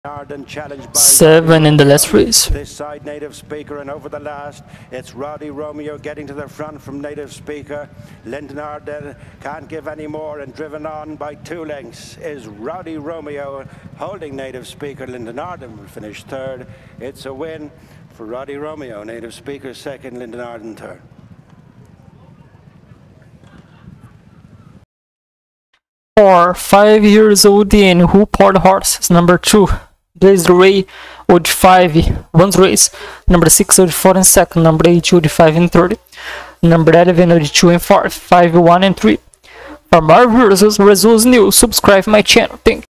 7 in the last race. This side native speaker, and over the last it's Roddy Romeo getting to the front from native speaker. Lyndon Arden can't give any more, and driven on by 2 lengths is Roddy Romeo holding native speaker. Lyndon Arden will finish third. It's a win for Roddy Romeo. Native speaker second, Lyndon Arden third. For 5 years old and who poured horses, number 2. Blaze the Ray, old 5, runs race. Number 6, old 4 and second. Number 8, old 5 and third. Number 11, old 2 and 4, 5, 1 and 3. For more videos, results new, subscribe my channel. Thank you.